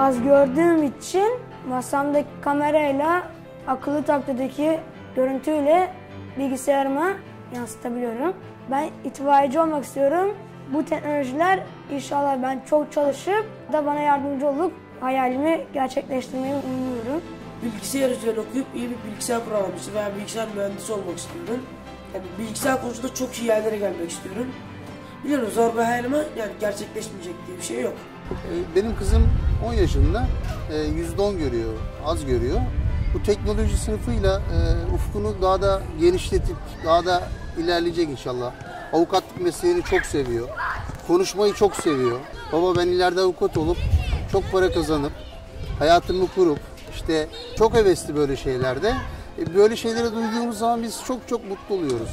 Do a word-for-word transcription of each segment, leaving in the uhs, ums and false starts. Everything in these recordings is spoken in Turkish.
az gördüğüm için masamdaki kamerayla akıllı tablodaki görüntüyle bilgisayarıma yansıtabiliyorum. Ben itfaiyeci olmak istiyorum. Bu teknolojiler inşallah ben çok çalışıp da bana yardımcı olup hayalimi gerçekleştirmeyi umuyorum. Bilgisayar üzerine okuyup iyi bir bilgisayar programcısı veya bilgisayar mühendisi olmak istiyorum. Yani bilgisayar konusunda çok iyi yerlere gelmek istiyorum. Biliyorum zor bir hayalim ama yani gerçekleşmeyecek diye bir şey yok. Benim kızım on yaşında, yüzde on görüyor, az görüyor. Bu teknoloji sınıfıyla ufkunu daha da genişletip daha da ilerleyecek inşallah. Avukatlık mesleğini çok seviyor. Konuşmayı çok seviyor. Baba ben ileride avukat olup çok para kazanıp hayatımı kurup işte çok hevesli böyle şeylerde. Böyle şeyleri duyduğumuz zaman biz çok çok mutlu oluyoruz.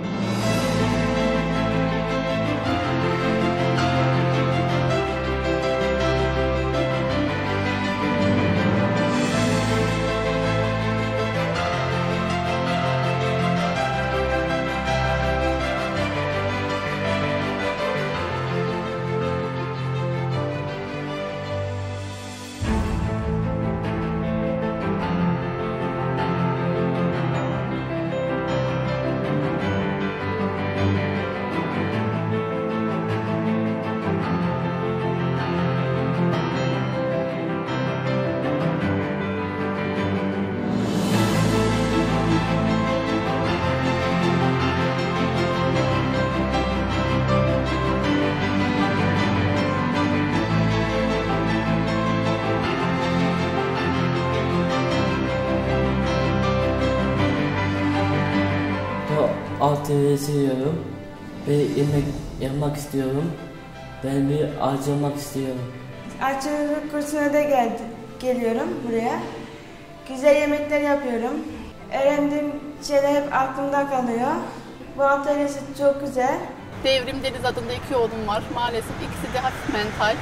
A T V'yi seviyorum ve yemek yapmak istiyorum. Ben bir ağaç olmak istiyorum. Aşçılık kursuna da geldim, geliyorum buraya. Güzel yemekler yapıyorum. Öğrendiğim şeyler hep aklımda kalıyor. Bu atölyesi çok güzel. Devrim Deniz adında iki oğlum var. Maalesef ikisi de hafif mental.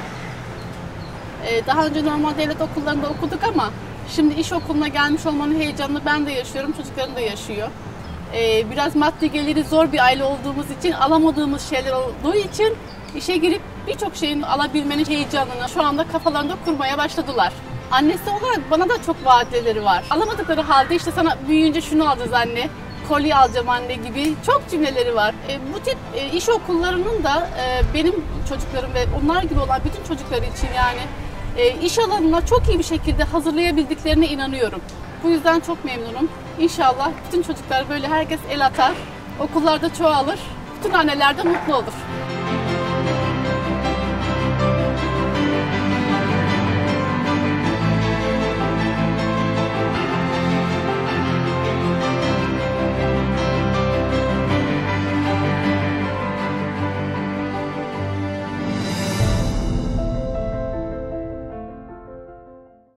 Ee, daha önce normal devlet okullarında okuduk ama şimdi iş okuluna gelmiş olmanın heyecanını ben de yaşıyorum, çocuklarım da yaşıyor. Ee, biraz maddi geliri zor bir aile olduğumuz için alamadığımız şeyler olduğu için işe girip birçok şeyin alabilmenin heyecanını şu anda kafalarında kurmaya başladılar. Annesi olarak bana da çok vaatleri var. Alamadıkları halde işte sana büyüyünce şunu alacağız anne, kolye alacağım anne gibi çok cümleleri var. E, bu tip e, iş okullarının da e, benim çocuklarım ve onlar gibi olan bütün çocuklar için yani e, iş alanına çok iyi bir şekilde hazırlayabildiklerine inanıyorum. Bu yüzden çok memnunum. İnşallah bütün çocuklar böyle herkes el atar, okullarda çoğalır, bütün anneler de mutlu olur.